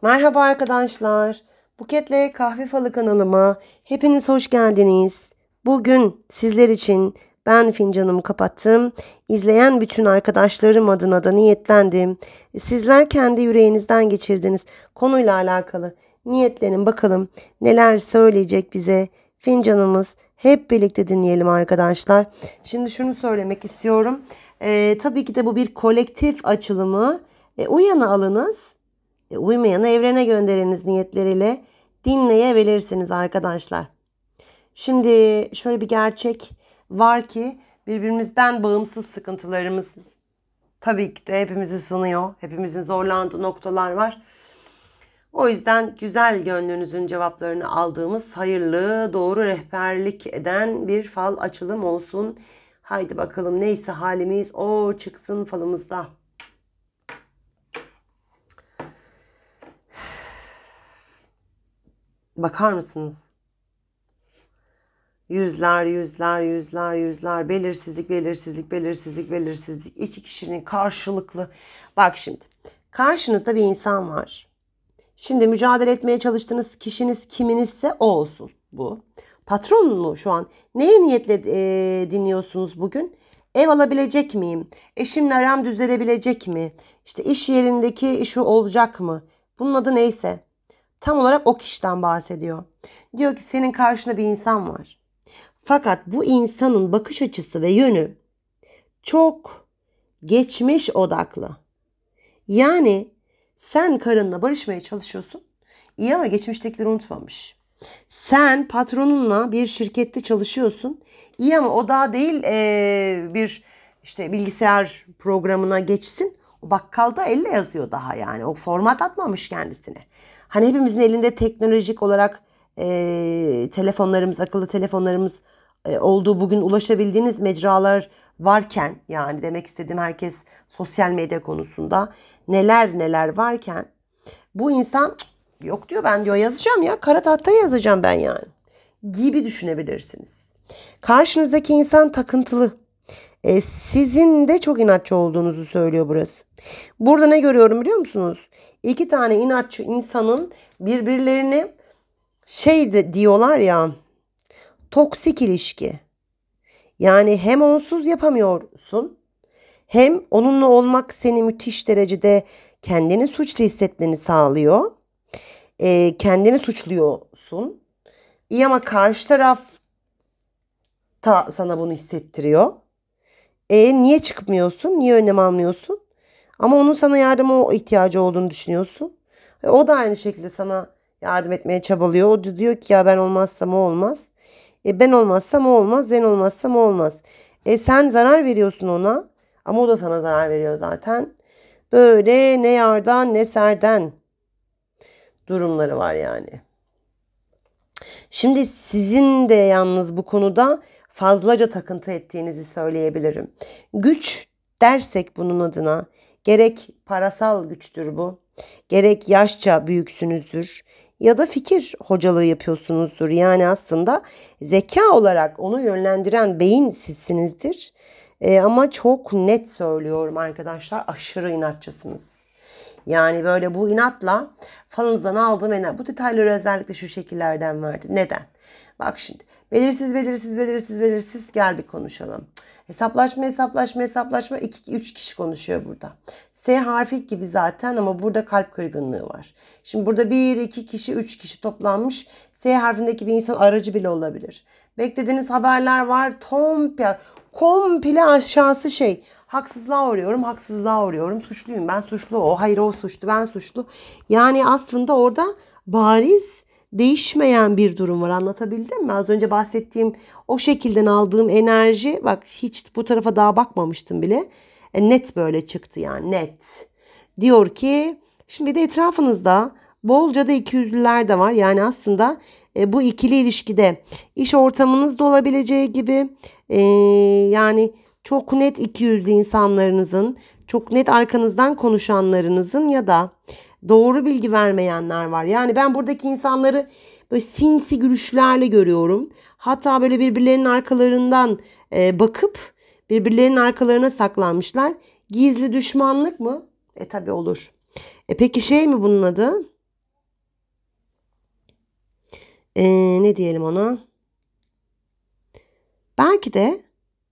Merhaba arkadaşlar. Buketle Kahve Falı kanalıma hepiniz hoş geldiniz. Bugün sizler için ben fincanımı kapattım. İzleyen bütün arkadaşlarım adına da niyetlendim. Sizler kendi yüreğinizden geçirdiğiniz konuyla alakalı niyetlenin bakalım neler söyleyecek bize fincanımız. Hep birlikte dinleyelim arkadaşlar. Şimdi şunu söylemek istiyorum. Tabii ki de bu bir kolektif açılımı. Uyanı alınız. Uymayanı evrene gönderiniz niyetleriyle dinleyebilirsiniz arkadaşlar. Şimdi şöyle bir gerçek var ki birbirimizden bağımsız sıkıntılarımız tabii ki de hepimizi sınıyor. Hepimizin zorlandığı noktalar var. O yüzden güzel gönlünüzün cevaplarını aldığımız hayırlı, doğru rehberlik eden bir fal açılım olsun. Haydi bakalım neyse halimiz o çıksın falımızda. Bakar mısınız? Yüzler, yüzler, yüzler, yüzler. Belirsizlik, belirsizlik, belirsizlik, belirsizlik. İki kişinin karşılıklı. Bak şimdi. Karşınızda bir insan var. Şimdi mücadele etmeye çalıştığınız kişiniz kiminizse o olsun bu. Patron mu şu an? Neye niyetle dinliyorsunuz bugün? Ev alabilecek miyim? Eşimle aram düzelebilecek mi? İşte iş yerindeki işi olacak mı? Bunun adı neyse. Tam olarak o kişiden bahsediyor. Diyor ki senin karşında bir insan var. Fakat bu insanın bakış açısı ve yönü çok geçmiş odaklı. Yani sen karınla barışmaya çalışıyorsun. İyi ama geçmiştekileri unutmamış. Sen patronunla bir şirkette çalışıyorsun. İyi ama o daha değil bir işte bilgisayar programına geçsin. O bakkalda elle yazıyor daha yani. O format atmamış kendisine. Hani hepimizin elinde teknolojik olarak telefonlarımız, akıllı telefonlarımız olduğu bugün ulaşabildiğiniz mecralar varken yani demek istediğim herkes sosyal medya konusunda neler neler varken bu insan yok diyor ben diyor yazacağım ya kara tahtaya yazacağım ben yani gibi düşünebilirsiniz. Karşınızdaki insan takıntılı. Sizin de çok inatçı olduğunuzu söylüyor burası. Burada ne görüyorum biliyor musunuz? İki tane inatçı insanın birbirlerini diyorlar ya toksik ilişki. Yani hem onsuz yapamıyorsun hem onunla olmak seni müthiş derecede kendini suçlu hissetmeni sağlıyor. Kendini suçluyorsun. İyi ama karşı taraf da sana bunu hissettiriyor. Niye çıkmıyorsun? Niye önlem almıyorsun? Ama onun sana yardıma ihtiyacı olduğunu düşünüyorsun. O da aynı şekilde sana yardım etmeye çabalıyor. O da diyor ki ya ben olmazsam o olmaz. Ben olmazsam o olmaz. Ben olmazsam o olmaz. Sen zarar veriyorsun ona. Ama o da sana zarar veriyor zaten. Böyle ne yardan ne serden durumları var yani. Şimdi sizin de yalnız bu konuda fazlaca takıntı ettiğinizi söyleyebilirim. Güç dersek bunun adına gerek parasal güçtür bu, gerek yaşça büyüksünüzdür ya da fikir hocalığı yapıyorsunuzdur. Yani aslında zeka olarak onu yönlendiren beyin sizsinizdir. Ama çok net söylüyorum arkadaşlar aşırı inatçısınız. Yani böyle bu inatla falınızdan aldığım enerji. Bu detayları özellikle şu şekillerden verdim. Neden? Bak şimdi belirsiz belirsiz belirsiz belirsiz gel bir konuşalım. Hesaplaşma hesaplaşma hesaplaşma 2-3 kişi konuşuyor burada. S harfi gibi zaten ama burada kalp kırgınlığı var. Şimdi burada 1-2 kişi 3 kişi toplanmış. S harfindeki bir insan aracı bile olabilir. Beklediğiniz haberler var. Komple aşağısı haksızlığa uğruyorum, haksızlığa uğruyorum. Suçluyum, ben suçlu, o hayır o suçlu, ben suçlu. Yani aslında orada bariz değişmeyen bir durum var. Anlatabildim mi? Az önce bahsettiğim o şekilden aldığım enerji bak hiç bu tarafa daha bakmamıştım bile. Net böyle çıktı yani net. Diyor ki şimdi de etrafınızda bolca da ikiyüzlüler de var. Yani aslında bu ikili ilişkide iş ortamınız da olabileceği gibi yani çok net ikiyüzlü insanlarınızın, çok net arkanızdan konuşanlarınızın ya da doğru bilgi vermeyenler var. Yani ben buradaki insanları böyle sinsi gülüşlerle görüyorum. Hatta böyle birbirlerinin arkalarından bakıp birbirlerinin arkalarına saklanmışlar. Gizli düşmanlık mı? Tabii olur. Peki mi bunun adı? Ne diyelim ona? Belki de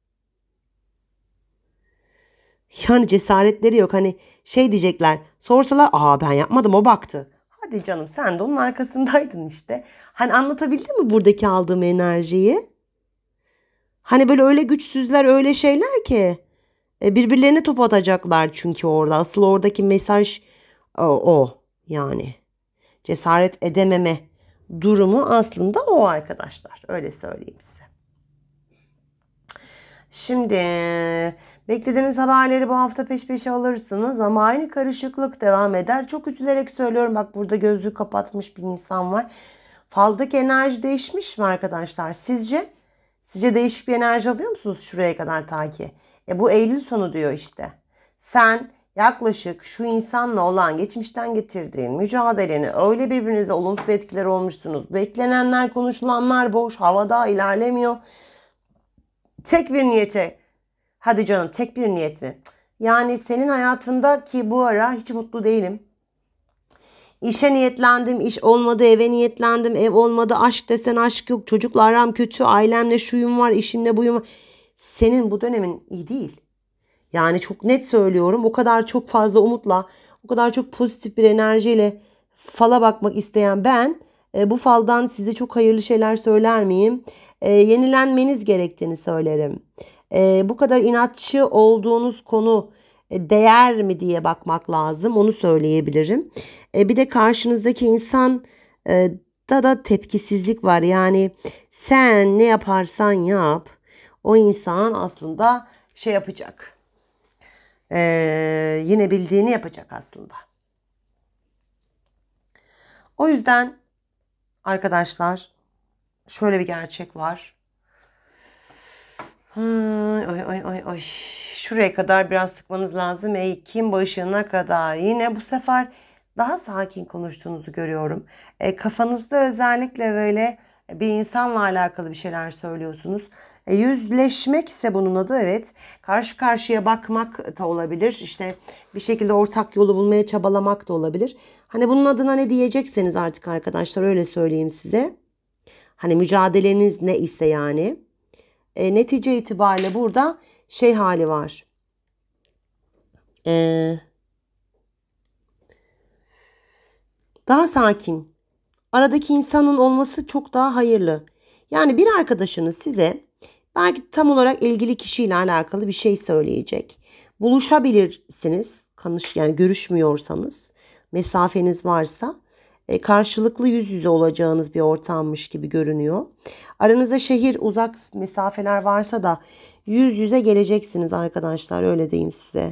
yani cesaretleri yok. Hani şey diyecekler. Sorsalar ben yapmadım, o baktı. Hadi canım, sen de onun arkasındaydın işte. Hani anlatabildim mi buradaki aldığım enerjiyi? Hani böyle öyle güçsüzler, öyle şeyler ki birbirlerine top atacaklar çünkü orada. Asıl oradaki mesaj o yani. Cesaret edememe durumu aslında o arkadaşlar. Öyle söyleyeyim size. Şimdi beklediğiniz haberleri bu hafta peş peşe alırsınız ama aynı karışıklık devam eder. Çok üzülerek söylüyorum. Bak, burada gözlüğü kapatmış bir insan var. Faldaki enerji değişmiş mi arkadaşlar? Sizce? Sizce değişik bir enerji alıyor musunuz şuraya kadar ta ki? Bu Eylül sonu diyor işte. Sen yaklaşık şu insanla olan geçmişten getirdiğin mücadeleni öyle birbirinize olumsuz etkiler olmuşsunuz. Beklenenler, konuşulanlar boş, havada ilerlemiyor. Tek bir niyete, hadi canım, tek bir niyet mi? Yani senin hayatında ki bu ara hiç mutlu değilim. İşe niyetlendim, iş olmadı, eve niyetlendim, ev olmadı, aşk desen aşk yok, çocukla aram kötü, ailemle şuyum var, işimle buyum var. Senin bu dönemin iyi değil. Yani çok net söylüyorum, o kadar çok fazla umutla, o kadar çok pozitif bir enerjiyle fala bakmak isteyen ben bu faldan size çok hayırlı şeyler söyler miyim? Yenilenmeniz gerektiğini söylerim. Bu kadar inatçı olduğunuz konu değer mi diye bakmak lazım. Onu söyleyebilirim. Bir de karşınızdaki insan da tepkisizlik var. Yani sen ne yaparsan yap, o insan aslında şey yapacak. Yine bildiğini yapacak aslında. O yüzden arkadaşlar şöyle bir gerçek var. Ay. Şuraya kadar biraz sıkmanız lazım. Ekim başına kadar. Yine bu sefer daha sakin konuştuğunuzu görüyorum. Kafanızda özellikle böyle bir insanla alakalı bir şeyler söylüyorsunuz. Yüzleşmek ise bunun adı, evet. Karşı karşıya bakmak da olabilir. İşte bir şekilde ortak yolu bulmaya çabalamak da olabilir. Hani bunun adına ne diyecekseniz artık arkadaşlar, öyle söyleyeyim size. Hani mücadeleniz ne ise yani. Netice itibariyle burada şey hali var. Daha sakin. Aradaki insanın olması çok daha hayırlı. Yani bir arkadaşınız size belki tam olarak ilgili kişiyle alakalı bir şey söyleyecek. Buluşabilirsiniz. Yani görüşmüyorsanız, mesafeniz varsa karşılıklı yüz yüze olacağınız bir ortammış gibi görünüyor. Aranızda şehir uzak mesafeler varsa da yüz yüze geleceksiniz arkadaşlar, öyle diyeyim size.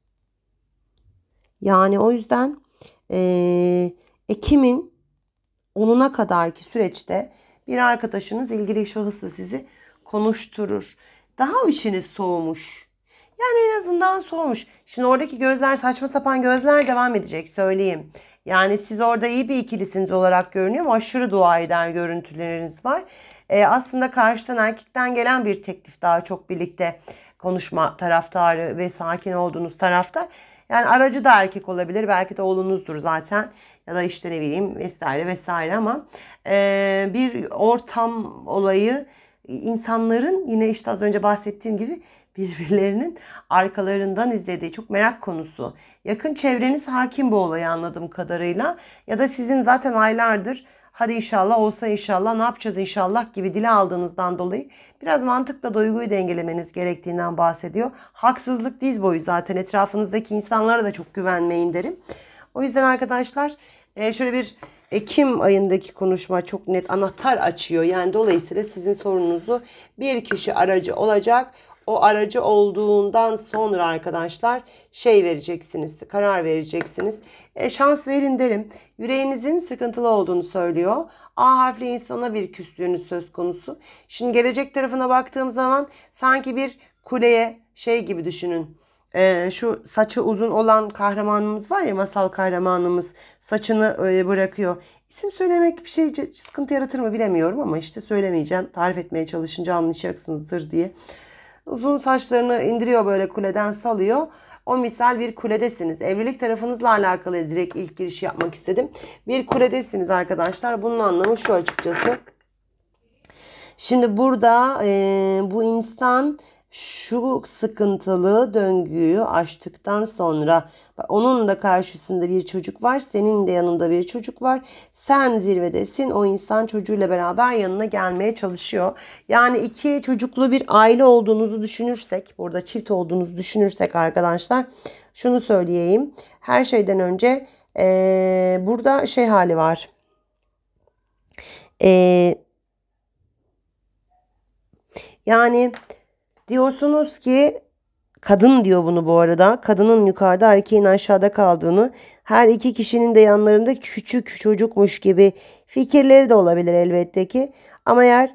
Yani o yüzden Ekim'in 10'una kadarki süreçte bir arkadaşınız ilgili şahısla sizi konuşturur. Daha içiniz soğumuş. Yani en azından soğumuş. Şimdi oradaki gözler, saçma sapan gözler devam edecek, söyleyeyim. Yani siz orada iyi bir ikilisiniz olarak görünüyor ama aşırı dua eder görüntüleriniz var. Aslında karşıdan, erkekten gelen bir teklif, daha çok birlikte konuşma taraftarı ve sakin olduğunuz taraftar. Yani aracı da erkek olabilir. Belki de oğlunuzdur zaten. Ya da işte ne bileyim vesaire vesaire ama bir ortam olayı, insanların yine işte az önce bahsettiğim gibi birbirlerinin arkalarından izlediği çok merak konusu. Yakın çevreniz hakim bu olaya anladığım kadarıyla. Ya da sizin zaten aylardır hadi inşallah olsa inşallah, ne yapacağız inşallah gibi dile aldığınızdan dolayı biraz mantıkla duyguyu dengelemeniz gerektiğinden bahsediyor. Haksızlık diz boyu zaten, etrafınızdaki insanlara da çok güvenmeyin derim. O yüzden arkadaşlar şöyle bir Ekim ayındaki konuşma çok net anahtar açıyor. Yani dolayısıyla sizin sorununuzu bir kişi aracı olacak. O aracı olduğundan sonra arkadaşlar şey vereceksiniz, karar vereceksiniz. Şans verin derim. Yüreğinizin sıkıntılı olduğunu söylüyor. A harfli insana bir küslüğünüz söz konusu. Şimdi gelecek tarafına baktığım zaman sanki bir kuleye şey gibi düşünün. Şu saçı uzun olan kahramanımız var ya, masal kahramanımız, saçını bırakıyor. İsim söylemek bir şey sıkıntı yaratır mı bilemiyorum ama işte söylemeyeceğim. Tarif etmeye çalışınca anlayacaksınızdır diye. Uzun saçlarını indiriyor, böyle kuleden salıyor. O misal bir kuledesiniz. Evlilik tarafınızla alakalı direkt ilk girişi yapmak istedim. Bir kuledesiniz arkadaşlar. Bunun anlamı şu açıkçası. Şimdi burada bu insan şu sıkıntılı döngüyü aştıktan sonra onun da karşısında bir çocuk var. Senin de yanında bir çocuk var. Sen zirvedesin. O insan çocuğuyla beraber yanına gelmeye çalışıyor. Yani iki çocuklu bir aile olduğunuzu düşünürsek, burada çift olduğunuzu düşünürsek arkadaşlar, şunu söyleyeyim. Her şeyden önce burada şey hali var. Yani diyorsunuz ki, kadın diyor bunu bu arada. Kadının yukarıda, erkeğin aşağıda kaldığını, her iki kişinin de yanlarında küçük çocukmuş gibi fikirleri de olabilir elbette ki. Ama eğer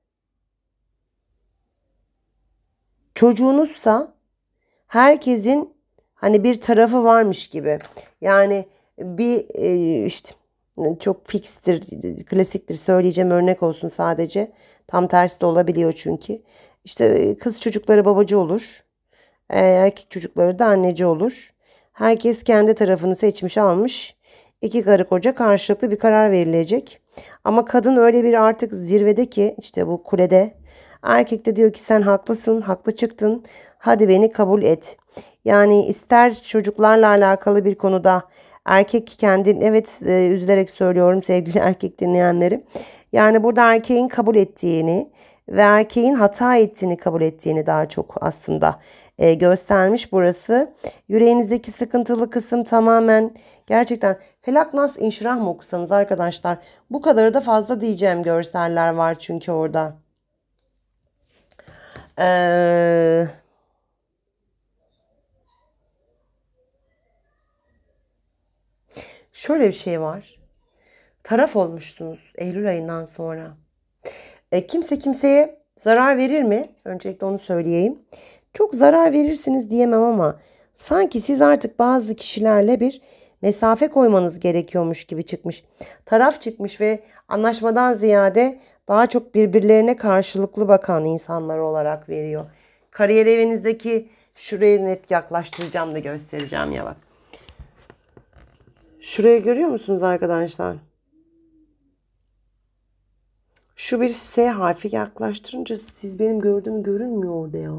çocuğunuzsa herkesin hani bir tarafı varmış gibi. Yani bir işte çok fikstir, klasiktir, söyleyeceğim örnek olsun sadece. Tam tersi de olabiliyor çünkü. İşte kız çocukları babacı olur. Erkek çocukları da anneci olur. Herkes kendi tarafını seçmiş almış. İki karı koca karşılıklı bir karar verilecek. Ama kadın öyle bir artık zirvede ki, işte bu kulede. Erkek de diyor ki sen haklısın, haklı çıktın. Hadi beni kabul et. Yani ister çocuklarla alakalı bir konuda erkek kendini, evet, üzülerek söylüyorum sevgili erkek dinleyenlerim. Yani burada erkeğin kabul ettiğini ve erkeğin hata ettiğini kabul ettiğini daha çok aslında göstermiş burası. Yüreğinizdeki sıkıntılı kısım tamamen gerçekten Felak Nas İnşirah mı okusanız arkadaşlar, bu kadarı da fazla diyeceğim, görseller var çünkü orada. Şöyle bir şey var. Taraf olmuştunuz Eylül ayından sonra. Kimse kimseye zarar verir mi? Öncelikle onu söyleyeyim. Çok zarar verirsiniz diyemem ama sanki siz artık bazı kişilerle bir mesafe koymanız gerekiyormuş gibi çıkmış. Taraf çıkmış ve anlaşmadan ziyade daha çok birbirlerine karşılıklı bakan insanlar olarak veriyor. Kariyer evinizdeki, şuraya net yaklaştıracağım da göstereceğim ya bak. Şurayı görüyor musunuz arkadaşlar? Şu bir S harfi yaklaştırınca siz benim gördüğüm görünmüyor orada ya.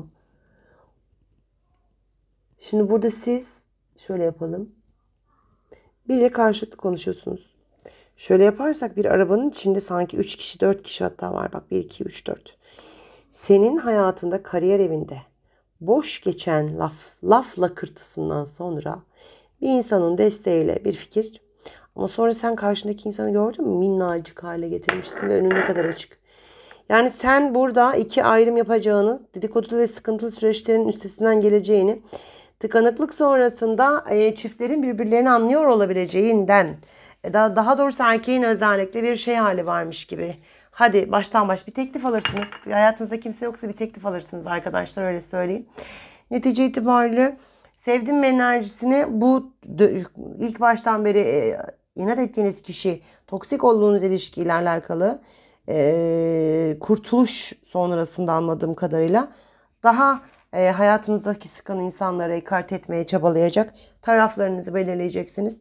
Şimdi burada siz şöyle yapalım. Biriyle karşılıklı konuşuyorsunuz. Şöyle yaparsak bir arabanın içinde sanki 3 kişi 4 kişi hatta var. Bak 1, 2, 3, 4. Senin hayatında, kariyer evinde boş geçen laf lakırtısından sonra bir insanın desteğiyle bir fikir. Ama sonra sen karşındaki insanı gördün mü? Minnacık hale getirmişsin ve önün ne kadar açık. Yani sen burada iki ayrım yapacağını, dedikodu ve sıkıntılı süreçlerin üstesinden geleceğini, tıkanıklık sonrasında çiftlerin birbirlerini anlıyor olabileceğinden, daha doğrusu erkeğin özellikle bir şey hali varmış gibi. Hadi baştan bir teklif alırsınız. Hayatınızda kimse yoksa bir teklif alırsınız arkadaşlar, öyle söyleyeyim. Netice itibariyle sevdim enerjisini bu ilk baştan beri inat ettiğiniz kişi, toksik olduğunuz ilişkiyle alakalı kurtuluş sonrasında anladığım kadarıyla daha hayatınızdaki sıkan insanları ekart etmeye çabalayacak taraflarınızı belirleyeceksiniz.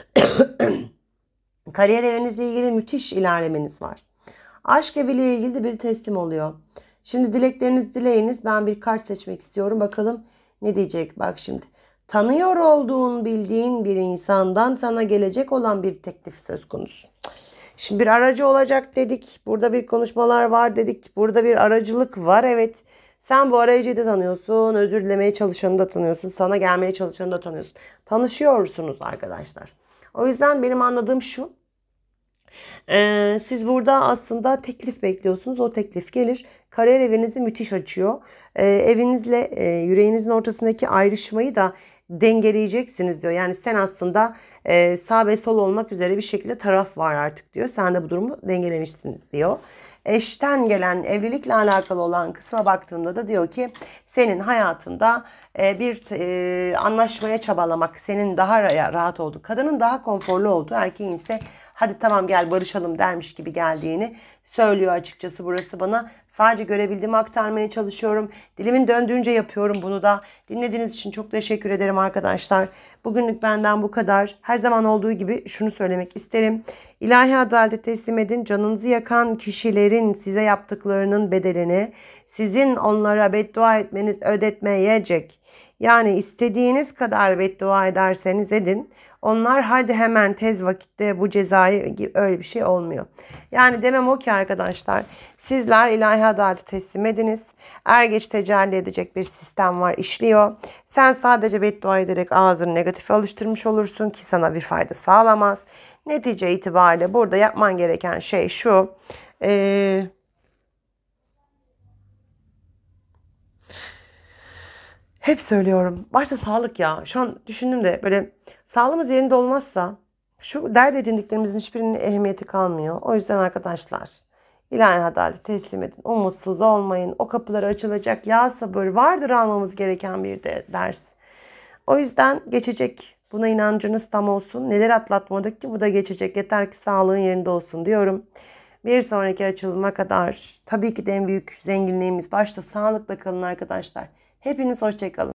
Kariyer evinizle ilgili müthiş ilerlemeniz var. Aşk eviyle ilgili de bir teslim oluyor. Şimdi dilekleriniz dileyiniz. Ben bir kart seçmek istiyorum. Bakalım ne diyecek? Bak şimdi. Tanıyor olduğun, bildiğin bir insandan sana gelecek olan bir teklif söz konusu. Şimdi bir aracı olacak dedik. Burada bir konuşmalar var dedik. Burada bir aracılık var. Evet. Sen bu arayıcıyı da tanıyorsun. Özür dilemeye çalışanı da tanıyorsun. Sana gelmeye çalışanı da tanıyorsun. Tanışıyorsunuz arkadaşlar. O yüzden benim anladığım şu. Siz burada aslında teklif bekliyorsunuz. O teklif gelir. Kariyer evinizi müthiş açıyor. Evinizle yüreğinizin ortasındaki ayrışmayı da dengeleyeceksiniz diyor. Yani sen aslında sağ ve sol olmak üzere bir şekilde taraf var artık diyor. Sen de bu durumu dengelemişsin diyor. Eşten gelen, evlilikle alakalı olan kısma baktığımda da diyor ki senin hayatında bir anlaşmaya çabalamak, senin daha rahat olduğu, kadının daha konforlu olduğu, erkeğin ise hadi tamam gel barışalım dermiş gibi geldiğini söylüyor açıkçası burası bana. Sadece görebildiğimi aktarmaya çalışıyorum. Dilimin döndüğünce yapıyorum bunu da. Dinlediğiniz için çok teşekkür ederim arkadaşlar. Bugünlük benden bu kadar. Her zaman olduğu gibi şunu söylemek isterim. İlahi adalete teslim edin. Canınızı yakan kişilerin size yaptıklarının bedelini sizin onlara beddua etmeniz ödetmeyecek. Yani istediğiniz kadar beddua ederseniz edin. Onlar hadi hemen tez vakitte bu cezayı, öyle bir şey olmuyor. Yani demem o ki arkadaşlar, sizler ilahi adaleti teslim ediniz. Er geç tecelli edecek bir sistem var, işliyor. Sen sadece beddua ederek ağzını negatife alıştırmış olursun ki sana bir fayda sağlamaz. Netice itibariyle burada yapman gereken şey şu. Hep söylüyorum. Başta sağlık ya. Şu an düşündüm de böyle sağlığımız yerinde olmazsa şu dert edindiklerimizin hiçbirinin ehemmiyeti kalmıyor. O yüzden arkadaşlar ilahi adaleti teslim edin. Umutsuz olmayın. O kapıları açılacak. Ya sabır vardır almamız gereken bir de ders. O yüzden geçecek. Buna inancınız tam olsun. Neler atlatmadık ki bu da geçecek. Yeter ki sağlığın yerinde olsun diyorum. Bir sonraki açılıma kadar tabii ki de en büyük zenginliğimiz başta sağlıkla kalın arkadaşlar. Hepiniz hoşça kalın.